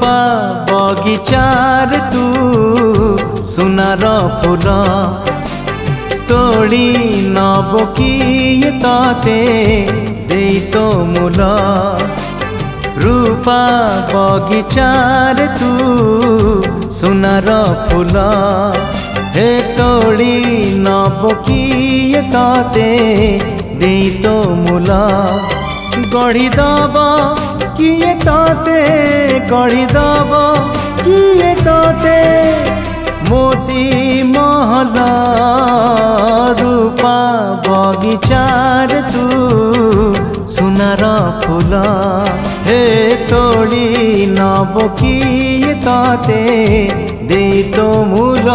रूपा बगिचार तू सुनार फूल तोड़ी नब किए ताते दे तो मूल रूपा बगिचार तू सुनार फूल हे तोड़ी नब किए ताते दे तो मूल गढ़ी दब किए ताते गढ़ी दब किए ताते मोती महल रूपा बगिचार तू सुनार फूल हे तोड़ी नब किए ताते दे तो मूल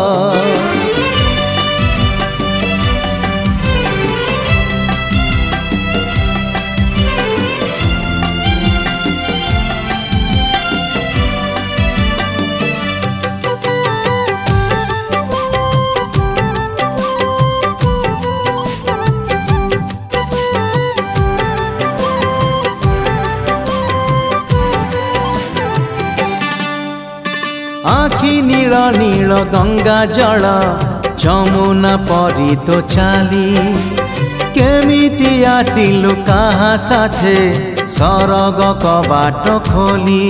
आखि नील नील गंगा जल जमुना परी तो चाली केमिति आसिलु काहा साथे सरग कबाट खोली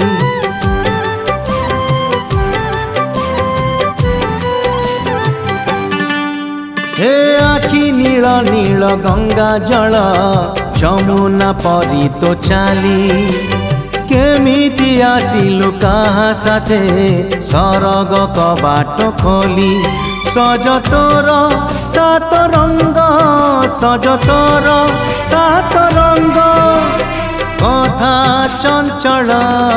हे आखि नील नील गंगा जल जमुना परी तो चाली केमिति आसिलु काहा साथे सरग कबाट खोली सज तोर सात रंग सज तोर सात रंग कथा चंचल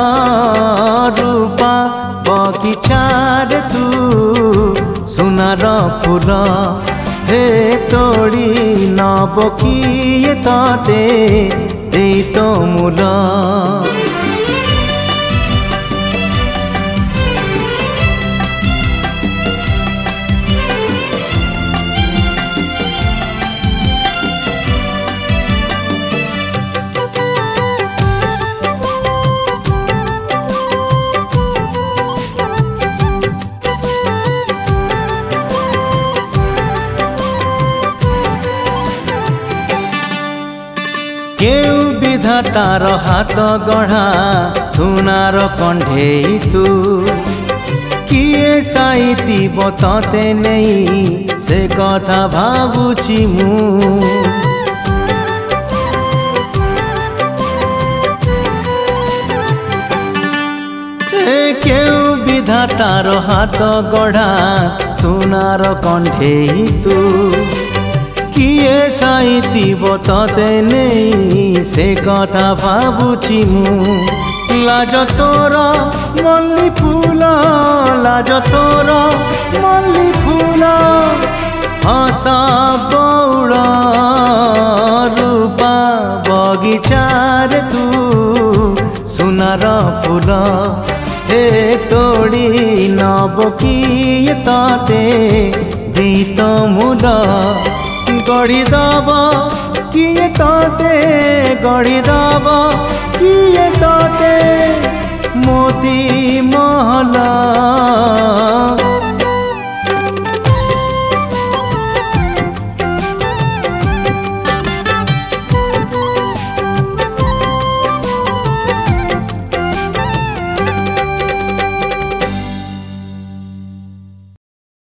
रूपा बगिचार तू सुनार फूल हे तोड़ी नब किए ताते दे तो मूल केउ विधातार हाथ गढ़ा सुनार कंढे तू किए साइती बताते नहीं से कथा भावुची मु केउ विधातार हाथ गढ़ा सुनार कंढे तू किए साइती बताते नहीं से कथा भावुची मु लाज तोर मल्ली फूल लाज तोर मल्ली फूल हस बौड़ रूपा बगिचार तू सुनार फूल हे तोड़ी नब किए ताते दे तो मूल गढ़ी दब किए ताते गढ़ी दब किए ताते मोती महल